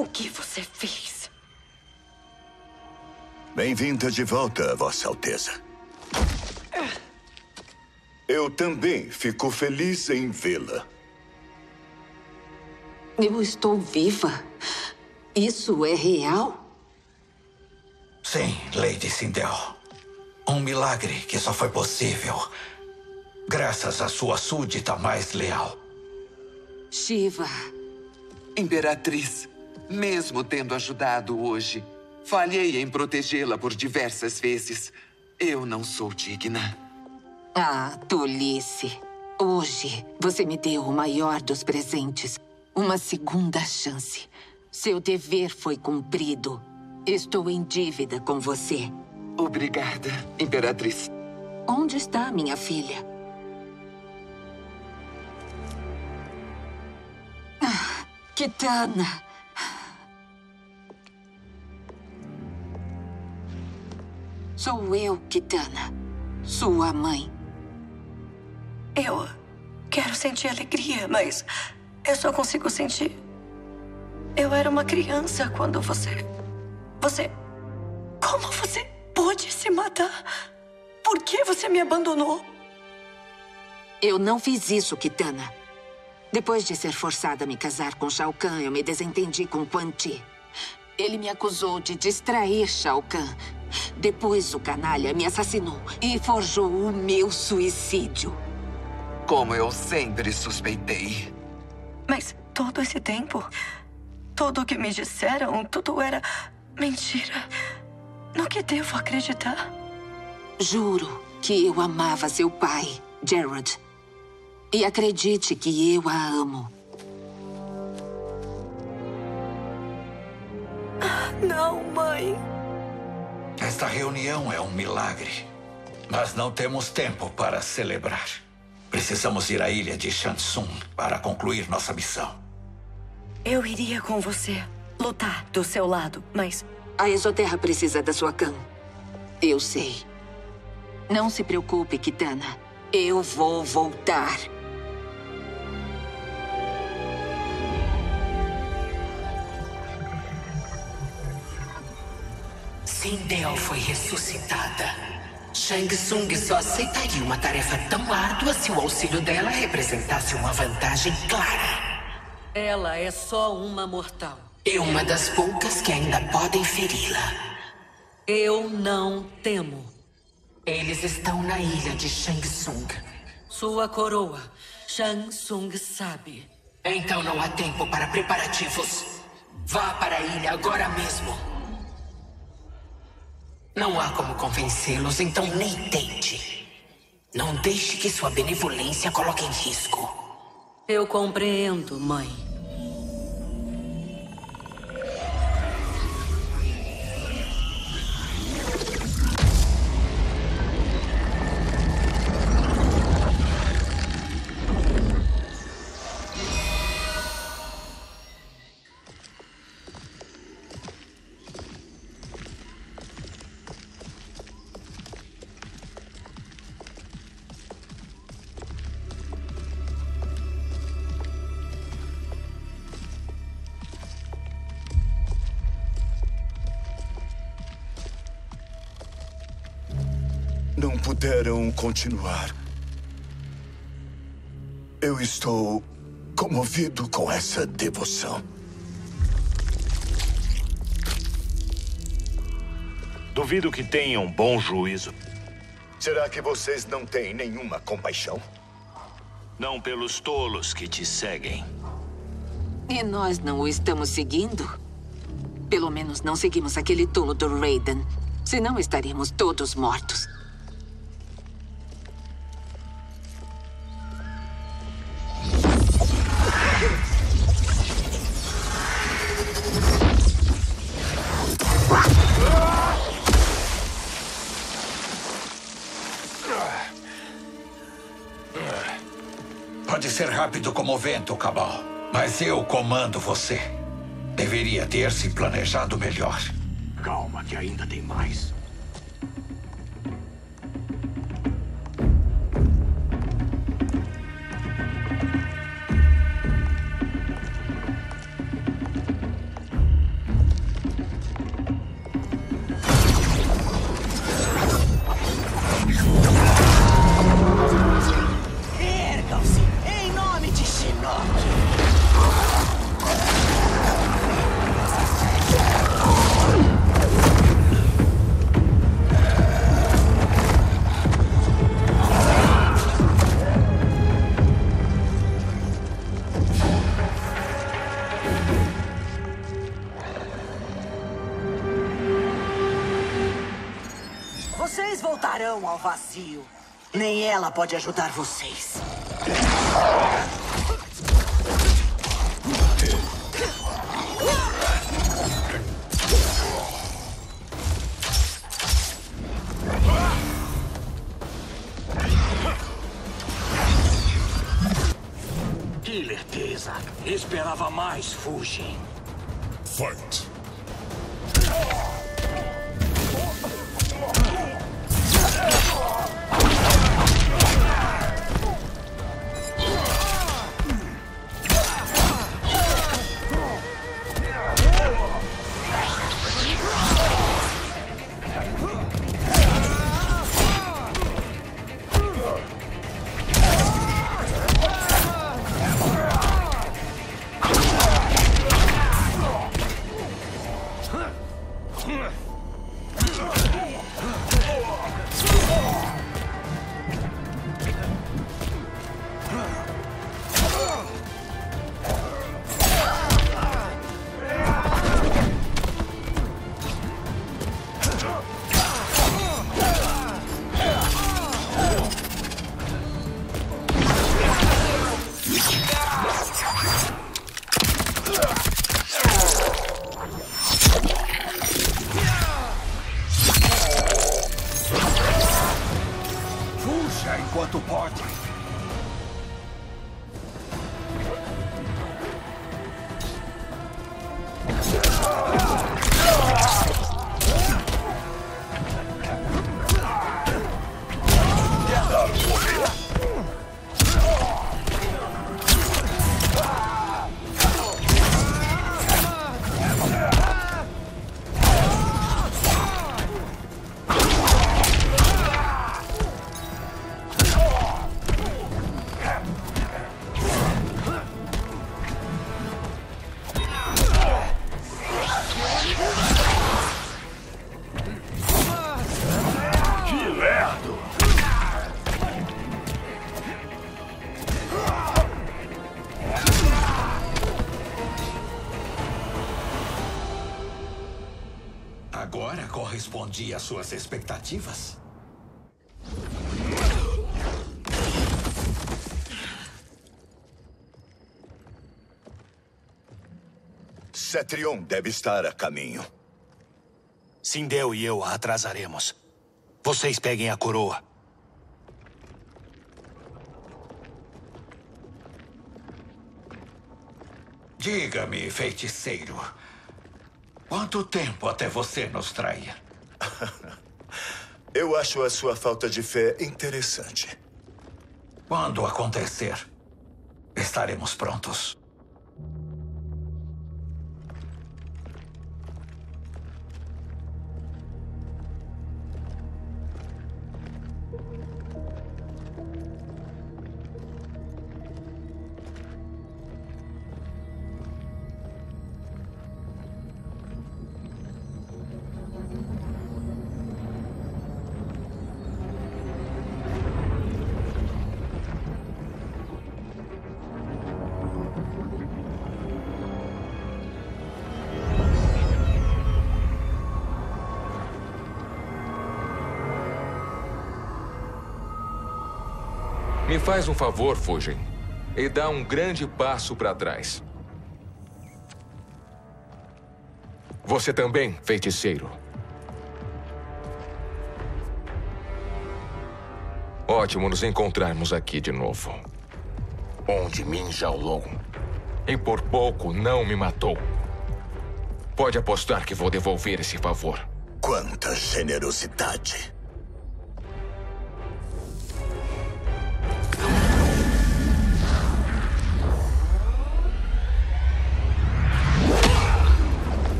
O que você fez? Bem-vinda de volta, Vossa Alteza. Eu também fico feliz em vê-la. Eu estou viva? Isso é real? Sim, Lady Sindel. Um milagre que só foi possível graças à sua súdita mais leal. Shiva. Imperatriz, mesmo tendo ajudado hoje, falhei em protegê-la por diversas vezes. Eu não sou digna. Ah, tolice. Hoje, você me deu o maior dos presentes. Uma segunda chance. Seu dever foi cumprido. Estou em dívida com você. Obrigada, Imperatriz. Onde está minha filha? Ah, Kitana. Sou eu, Kitana. Sua mãe. Eu quero sentir alegria, mas eu só consigo sentir. Eu era uma criança quando você... Como você pôde se matar? Por que você me abandonou? Eu não fiz isso, Kitana. Depois de ser forçada a me casar com Shao Kahn, eu me desentendi com Quan Chi. Ele me acusou de distrair Shao Kahn. Depois o canalha me assassinou e forjou o meu suicídio. Como eu sempre suspeitei. Mas todo esse tempo, tudo o que me disseram, tudo era mentira. No que devo acreditar? Juro que eu amava seu pai, Gerard. E acredite que eu a amo. Não, mãe. Esta reunião é um milagre. Mas não temos tempo para celebrar. Precisamos ir à ilha de Shang Tsung para concluir nossa missão. Eu iria com você, lutar do seu lado, mas... A Exoterra precisa da sua Kahn. Eu sei. Não se preocupe, Kitana. Eu vou voltar. Sindel foi ressuscitada. Shang Tsung só aceitaria uma tarefa tão árdua se o auxílio dela representasse uma vantagem clara. Ela é só uma mortal. E uma das poucas que ainda podem feri-la. Eu não temo. Eles estão na ilha de Shang Tsung. Sua coroa, Shang Tsung, sabe. Então não há tempo para preparativos. Vá para a ilha agora mesmo. Não há como convencê-los, então nem tente. Não deixe que sua benevolência coloque em risco. Eu compreendo, mãe. Não puderam continuar. Eu estou comovido com essa devoção. Duvido que tenham bom juízo. Será que vocês não têm nenhuma compaixão? Não pelos tolos que te seguem. E nós não o estamos seguindo? Pelo menos não seguimos aquele tolo do Raiden. Senão estaríamos todos mortos. Pode ser rápido como o vento, Cabal. Mas eu comando você. Deveria ter se planejado melhor. Calma, que ainda tem mais. Vocês voltarão ao vazio. Nem ela pode ajudar vocês. Que lerdeza. Esperava mais, Fujin. Fight. Enquanto pode. Agora correspondi às suas expectativas? Cetrion deve estar a caminho. Sindel e eu a atrasaremos. Vocês peguem a coroa. Diga-me, feiticeiro. Quanto tempo até você nos trair? Eu acho a sua falta de fé interessante. Quando acontecer, estaremos prontos. Me faz um favor, Fujin, e dá um grande passo para trás. Você também, feiticeiro. Ótimo nos encontrarmos aqui de novo. Onde Min Xiaolong? E por pouco não me matou. Pode apostar que vou devolver esse favor. Quanta generosidade.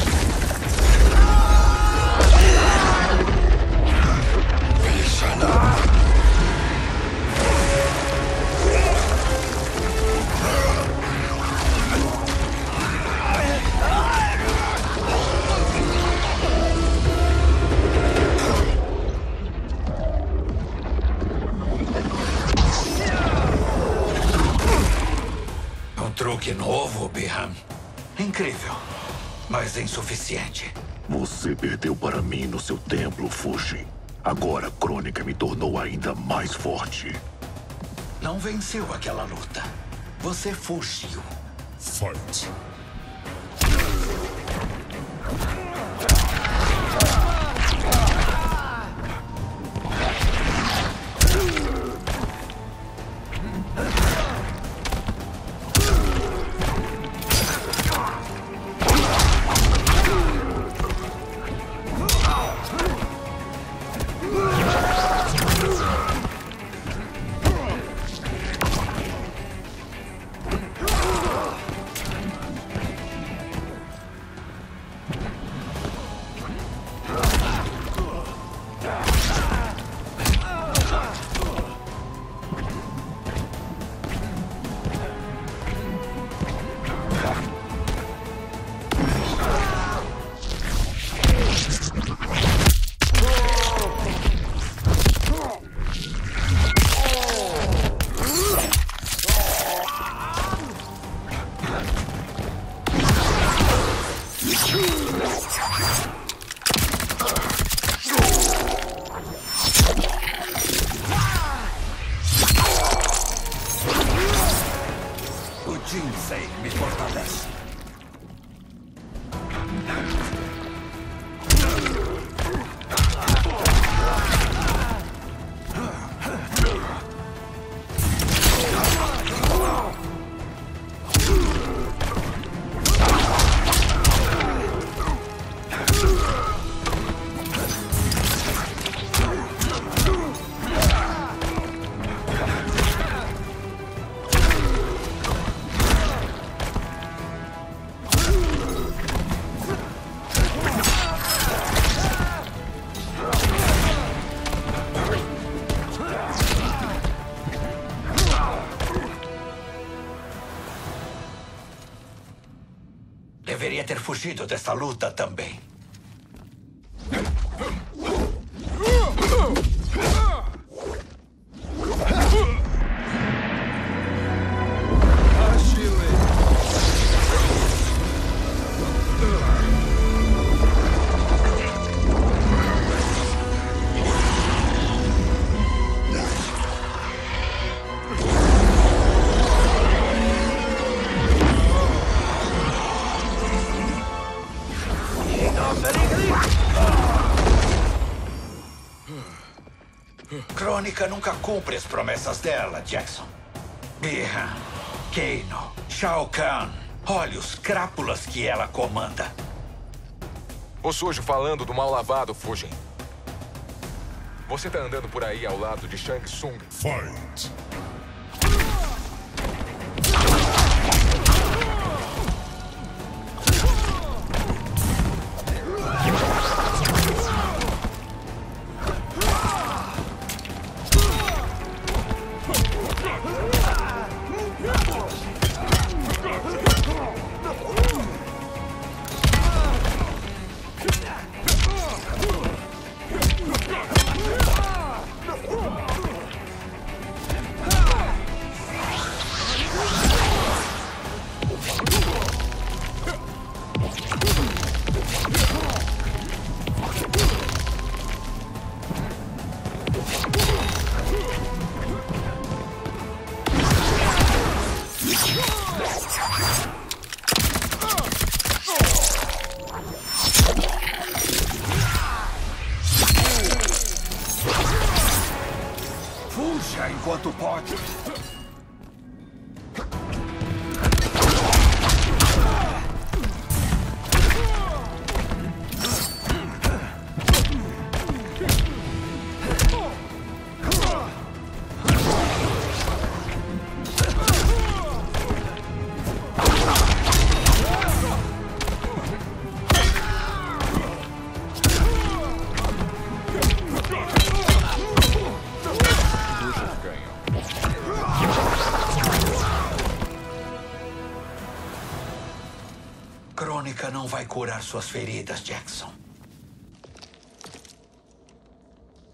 Vishana. De novo, Bi-Han. Incrível, mas insuficiente. Você perdeu para mim no seu templo, Fujin. Agora a Crônica me tornou ainda mais forte. Não venceu aquela luta. Você fugiu. Fight. O Jinsei me fortalece. Deveria ter fugido desta luta também. Crônica nunca cumpre as promessas dela, Jackson. Bi-Han, Kano, Shao Kahn. Olha os crápulas que ela comanda. O sujo falando do mal lavado, Fujin. Você tá andando por aí ao lado de Shang Tsung. Fight. Fuja enquanto pode. Crônica não vai curar suas feridas, Jackson.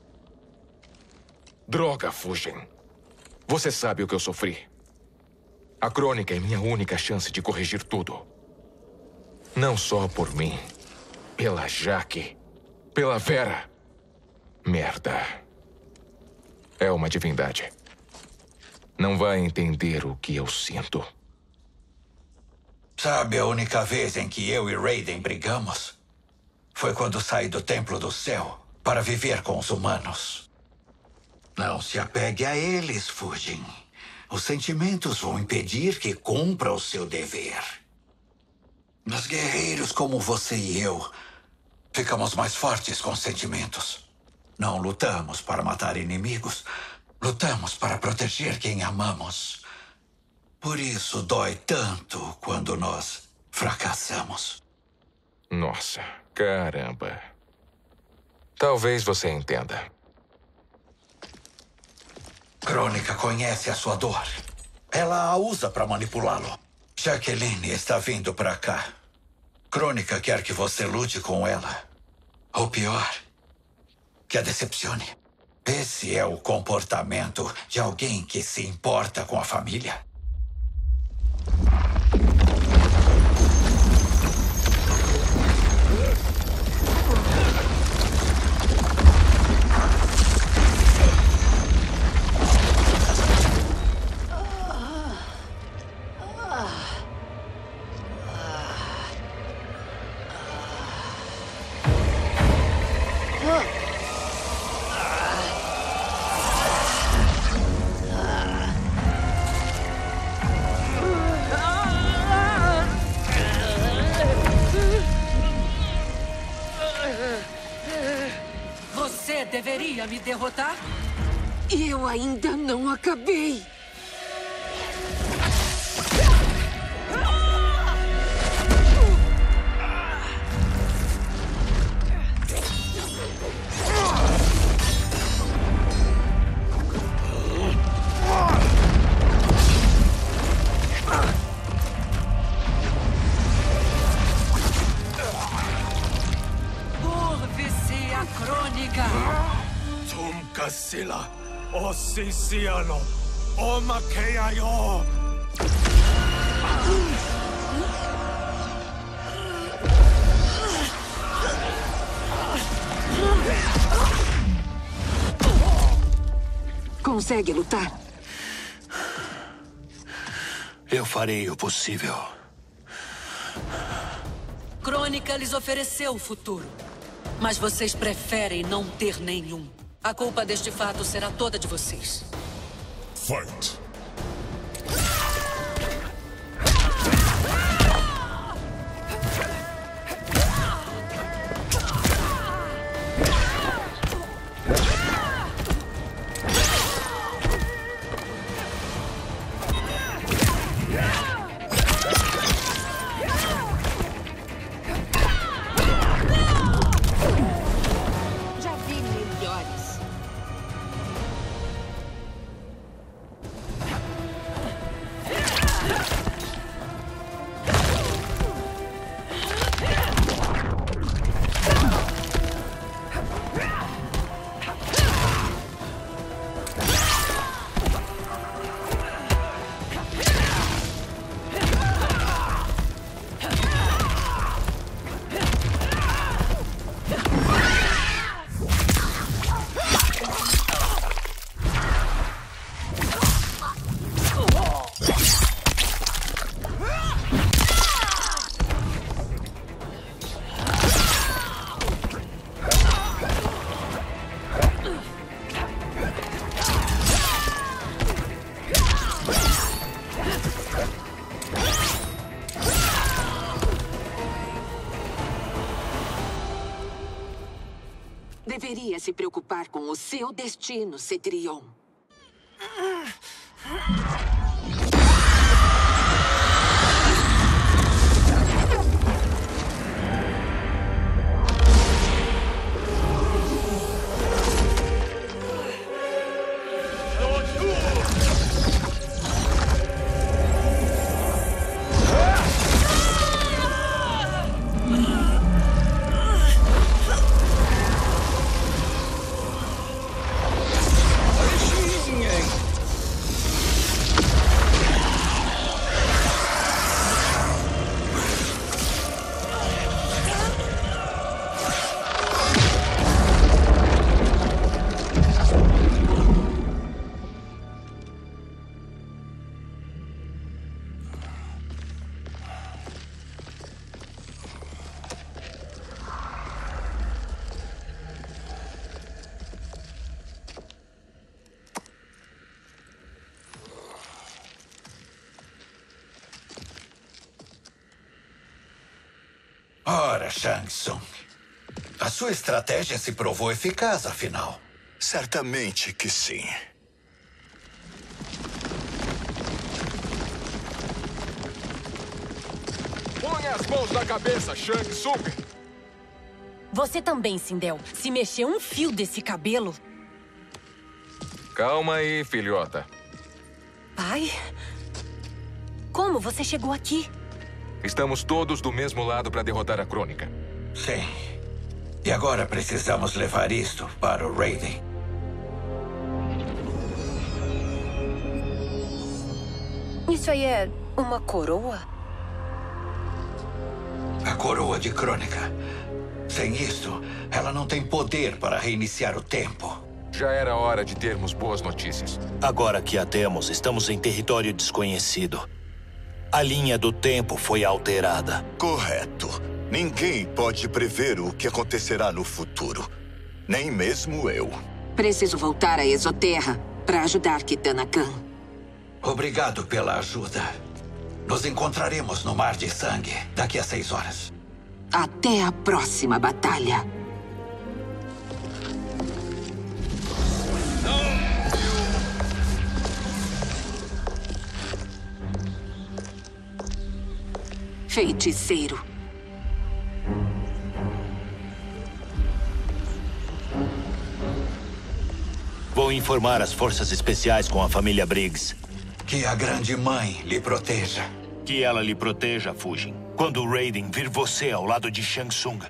Droga, Fujin. Você sabe o que eu sofri. A Crônica é minha única chance de corrigir tudo. Não só por mim. Pela Jaque. Pela Vera. Merda. É uma divindade. Não vai entender o que eu sinto. Sabe, a única vez em que eu e Raiden brigamos foi quando saí do Templo do Céu para viver com os humanos. Não se apegue a eles, Fujin. Os sentimentos vão impedir que cumpra o seu dever. Mas guerreiros como você e eu ficamos mais fortes com sentimentos. Não lutamos para matar inimigos. Lutamos para proteger quem amamos. Por isso dói tanto quando nós fracassamos. Nossa, caramba. Talvez você entenda. Crônica conhece a sua dor. Ela a usa para manipulá-lo. Jaqueline está vindo para cá. Crônica quer que você lute com ela. Ou pior, que a decepcione. Esse é o comportamento de alguém que se importa com a família. Você deveria me derrotar? Eu ainda não acabei. Curve-se a Crônica. Tumkasila, Osisiano, Omakeayo. Consegue lutar? Eu farei o possível. Crônica lhes ofereceu o futuro. Mas vocês preferem não ter nenhum. A culpa deste fato será toda de vocês. Fight! Já vi melhores. Deveria se preocupar com o seu destino, Cetrion. para Shang Tsung. A sua estratégia se provou eficaz, afinal. Certamente que sim. Põe as mãos na cabeça, Shang Tsung! Você também, Sindel. Se mexer um fio desse cabelo... Calma aí, filhota. Pai? Como você chegou aqui? Estamos todos do mesmo lado para derrotar a Crônica. Sim. E agora precisamos levar isto para o Raiden. Isso aí é uma coroa? A coroa de Crônica. Sem isto, ela não tem poder para reiniciar o tempo. Já era hora de termos boas notícias. Agora que a temos, estamos em território desconhecido. A linha do tempo foi alterada. Correto. Ninguém pode prever o que acontecerá no futuro. Nem mesmo eu. Preciso voltar à Exoterra para ajudar Kitana Khan. Obrigado pela ajuda. Nos encontraremos no Mar de Sangue daqui a 6 horas. Até a próxima batalha. Feiticeiro. Vou informar as forças especiais com a família Briggs. Que a grande mãe lhe proteja. Que ela lhe proteja, Fujin. Quando o Raiden vir você ao lado de Shang Tsung.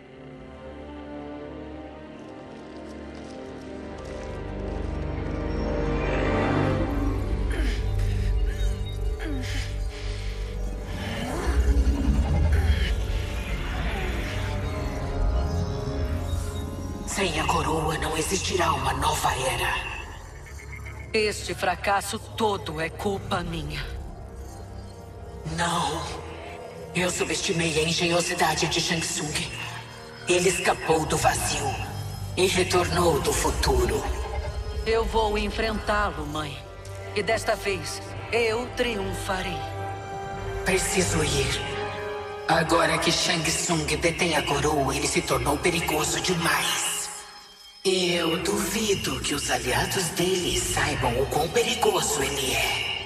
Sem a coroa não existirá uma nova era. Este fracasso todo é culpa minha. Não. Eu subestimei a engenhosidade de Shang Tsung. Ele escapou do vazio e retornou do futuro. Eu vou enfrentá-lo, mãe. E desta vez, eu triunfarei. Preciso ir. Agora que Shang Tsung detém a coroa, ele se tornou perigoso demais. E eu duvido que os aliados dele saibam o quão perigoso ele é.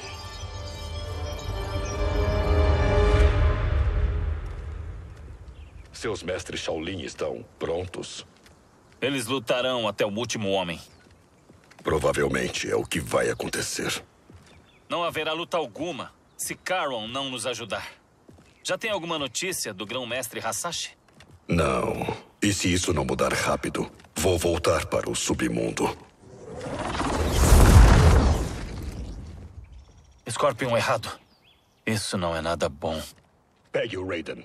Seus mestres Shaolin estão prontos? Eles lutarão até o último homem. Provavelmente é o que vai acontecer. Não haverá luta alguma se Charon não nos ajudar. Já tem alguma notícia do grão-mestre Hasashi? Não. E se isso não mudar rápido, vou voltar para o submundo. Scorpion errado. Isso não é nada bom. Pegue o Raiden.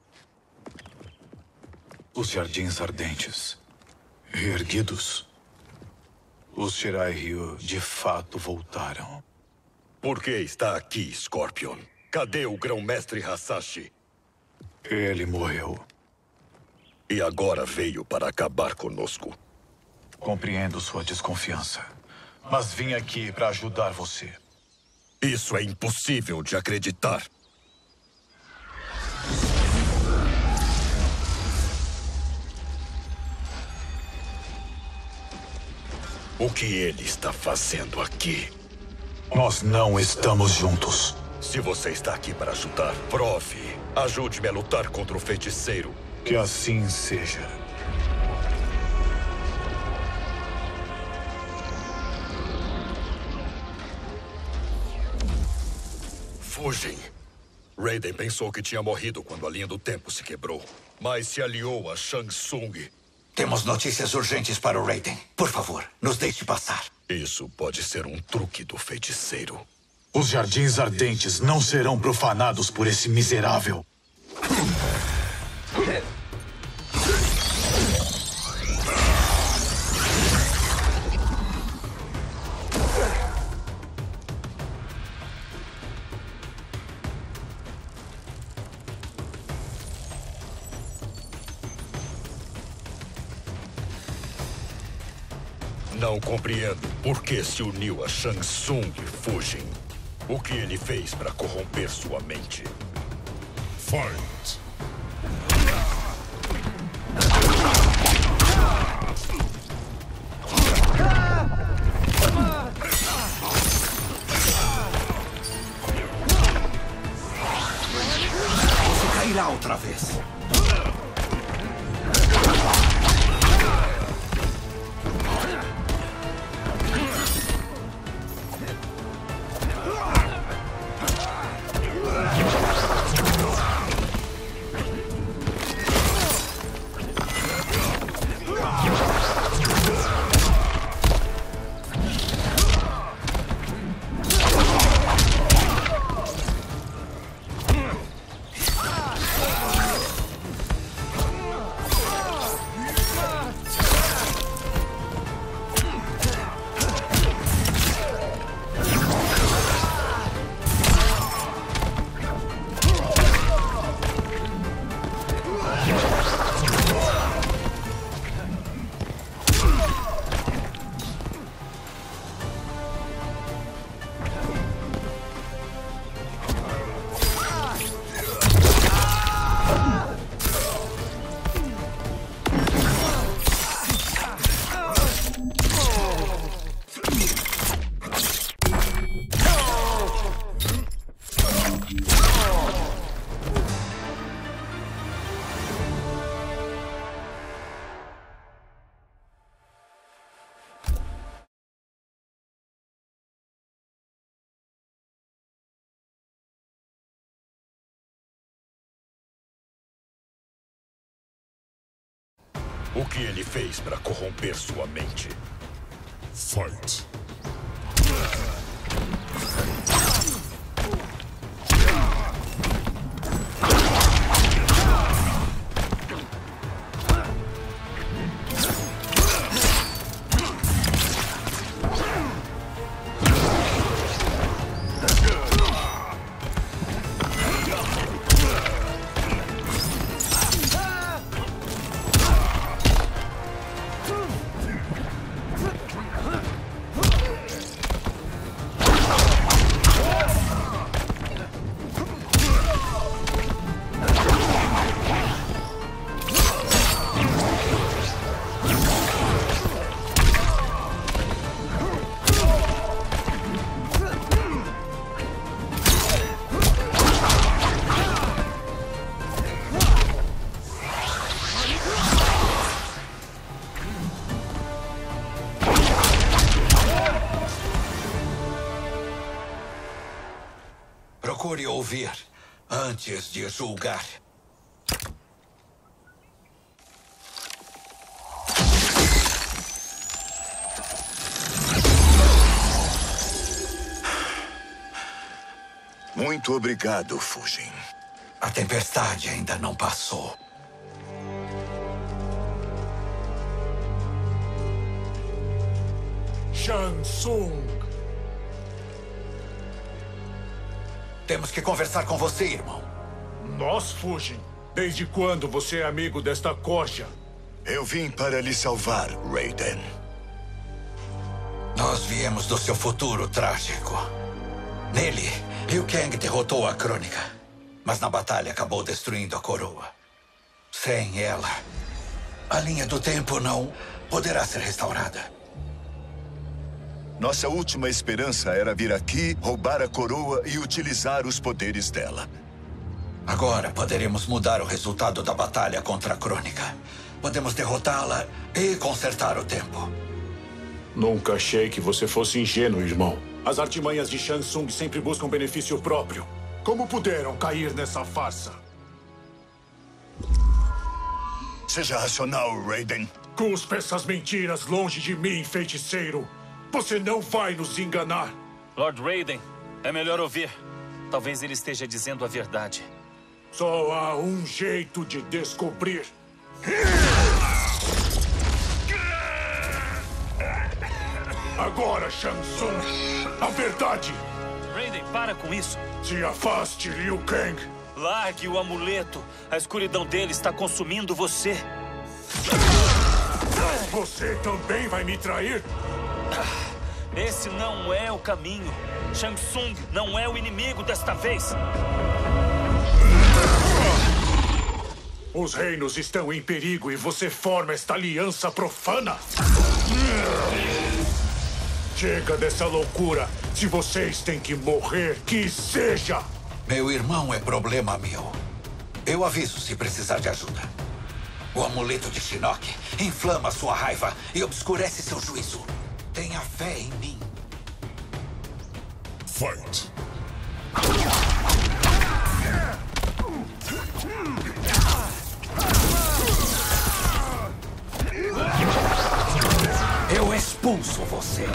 Os Jardins Ardentes. Reerguidos. Os Shirai Ryu de fato voltaram. Por que está aqui, Scorpion? Cadê o grão-mestre Hasashi? Ele morreu. E agora veio para acabar conosco. Compreendo sua desconfiança. Mas vim aqui para ajudar você. Isso é impossível de acreditar. O que ele está fazendo aqui? Nós não estamos juntos. Se você está aqui para ajudar, prove. Ajude-me a lutar contra o feiticeiro. Que assim seja. Fujin. Raiden pensou que tinha morrido quando a linha do tempo se quebrou, mas se aliou a Shang Tsung. Temos notícias urgentes para o Raiden. Por favor, nos deixe passar. Isso pode ser um truque do feiticeiro. Os Jardins Ardentes não serão profanados por esse miserável. Não compreendo por que se uniu a Shang Tsung, Fujin. O que ele fez para corromper sua mente? Fight! O que ele fez para corromper sua mente? Fight. Procure ouvir antes de julgar. Muito obrigado, Fujin. A tempestade ainda não passou. Shang Tsung. Temos que conversar com você, irmão. Nós, Fujin? Desde quando você é amigo desta corja? Eu vim para lhe salvar, Raiden. Nós viemos do seu futuro trágico. Nele, Liu Kang derrotou a Crônica, mas na batalha acabou destruindo a coroa. Sem ela, a linha do tempo não poderá ser restaurada. Nossa última esperança era vir aqui, roubar a coroa e utilizar os poderes dela. Agora poderemos mudar o resultado da batalha contra a Crônica. Podemos derrotá-la e consertar o tempo. Nunca achei que você fosse ingênuo, irmão. As artimanhas de Shang Tsung sempre buscam benefício próprio. Como puderam cair nessa farsa? Seja racional, Raiden. Cuspa essas mentiras longe de mim, feiticeiro. Você não vai nos enganar. Lord Raiden, é melhor ouvir. Talvez ele esteja dizendo a verdade. Só há um jeito de descobrir. Agora, Shang Tsung, a verdade. Raiden, para com isso. Se afaste, Liu Kang. Largue o amuleto. A escuridão dele está consumindo você. Você também vai me trair? Esse não é o caminho. Shang Tsung não é o inimigo desta vez. Os reinos estão em perigo e você forma esta aliança profana? Chega dessa loucura. Se vocês têm que morrer, que seja! Meu irmão é problema meu. Eu aviso se precisar de ajuda. O amuleto de Shinnok inflama sua raiva e obscurece seu juízo. Tenha fé em mim. Fight. Eu expulso você.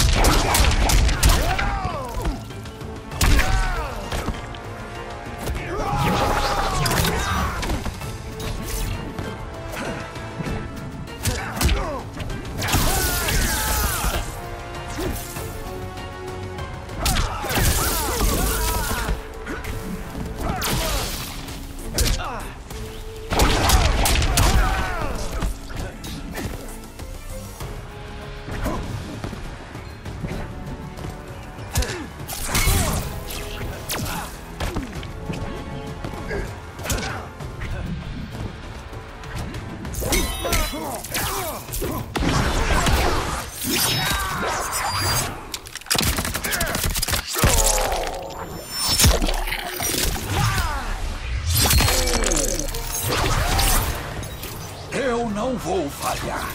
Eu não vou falhar.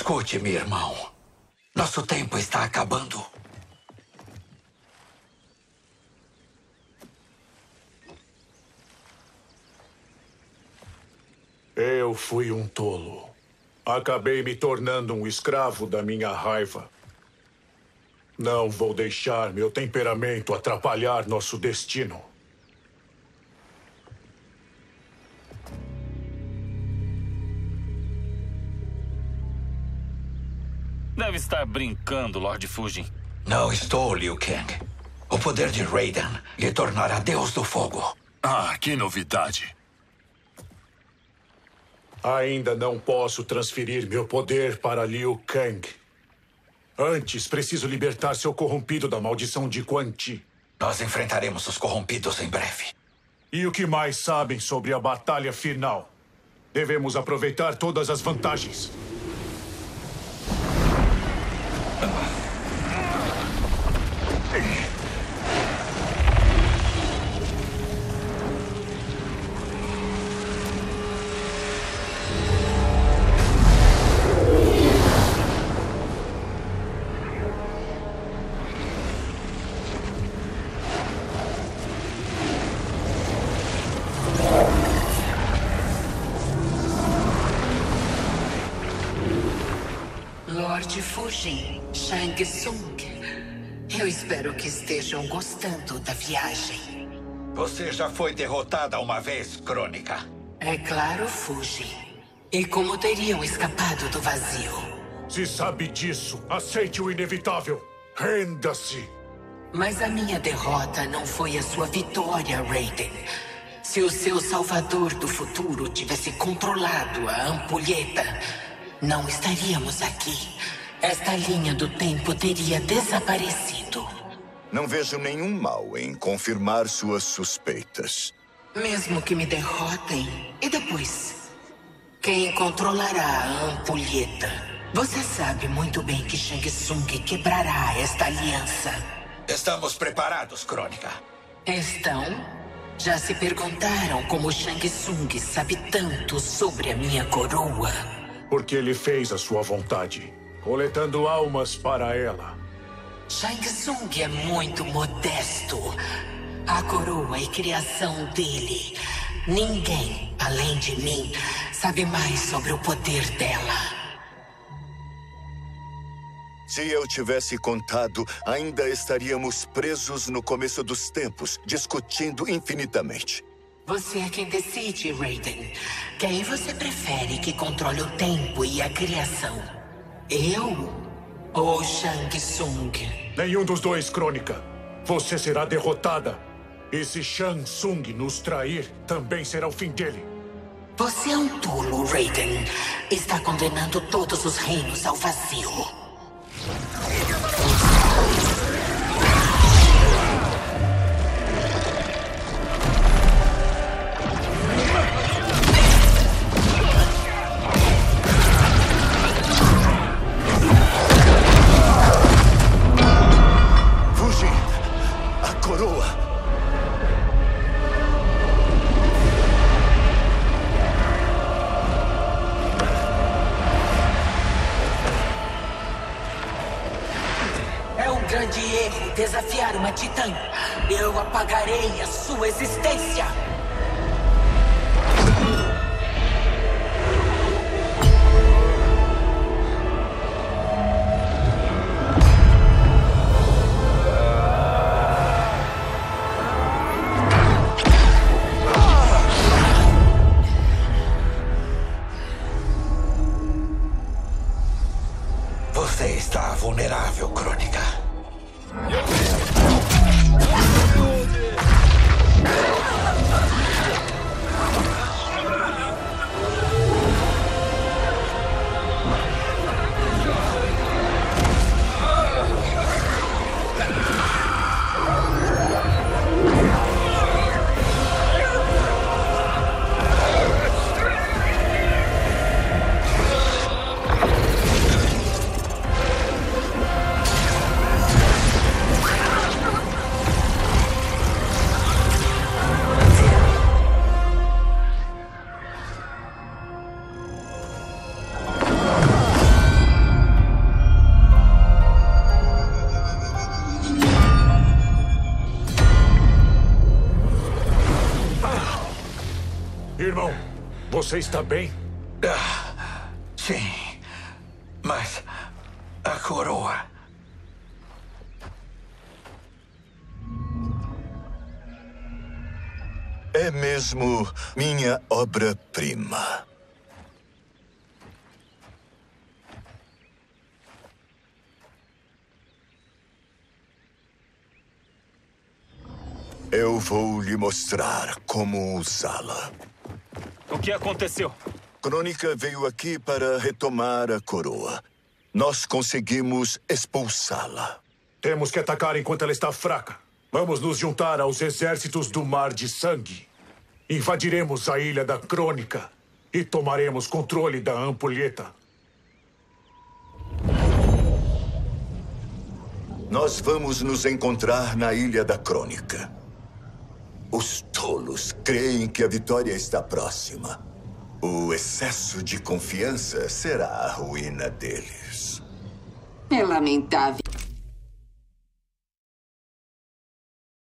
Escute-me, irmão. Nosso tempo está acabando. Eu fui um tolo. Acabei me tornando um escravo da minha raiva. Não vou deixar meu temperamento atrapalhar nosso destino. Deve estar brincando, Lord Fujin. Não estou, Liu Kang. O poder de Raiden lhe tornará Deus do Fogo. Ah, que novidade. Ainda não posso transferir meu poder para Liu Kang. Antes, preciso libertar seu corrompido da maldição de Quan Chi. Nós enfrentaremos os corrompidos em breve. E o que mais sabem sobre a batalha final? Devemos aproveitar todas as vantagens. Lord Fujin, Shang Tsung. Eu espero que estejam gostando da viagem. Você já foi derrotada uma vez, Crônica. É claro, Fujin. E como teriam escapado do vazio? Se sabe disso, aceite o inevitável. Renda-se. Mas a minha derrota não foi a sua vitória, Raiden. Se o seu salvador do futuro tivesse controlado a ampulheta, não estaríamos aqui. Esta linha do tempo teria desaparecido. Não vejo nenhum mal em confirmar suas suspeitas. Mesmo que me derrotem, e depois? Quem controlará a ampulheta? Você sabe muito bem que Shang Tsung quebrará esta aliança. Estamos preparados, Crônica. Estão? Já se perguntaram como Shang Tsung sabe tanto sobre a minha coroa? Porque ele fez a sua vontade, coletando almas para ela. Shang Tsung é muito modesto. A coroa é criação dele. Ninguém, além de mim, sabe mais sobre o poder dela. Se eu tivesse contado, ainda estaríamos presos no começo dos tempos, discutindo infinitamente. Você é quem decide, Raiden. Quem você prefere que controle o tempo e a criação? Eu ou Shang Tsung? Nenhum dos dois, Crônica. Você será derrotada. E se Shang Tsung nos trair, também será o fim dele. Você é um tolo, Raiden. Está condenando todos os reinos ao vazio. Fujin, a coroa. Grande erro desafiar uma titã. Eu apagarei a sua existência. Você está vulnerável, Crônica. Irmão, você está bem? Sim, mas a coroa... É mesmo minha obra-prima. Eu vou lhe mostrar como usá-la. O que aconteceu? Crônica veio aqui para retomar a coroa. Nós conseguimos expulsá-la. Temos que atacar enquanto ela está fraca. Vamos nos juntar aos exércitos do Mar de Sangue. Invadiremos a Ilha da Crônica e tomaremos controle da Ampulheta. Nós vamos nos encontrar na Ilha da Crônica. Os tolos creem que a vitória está próxima. O excesso de confiança será a ruína deles. É lamentável.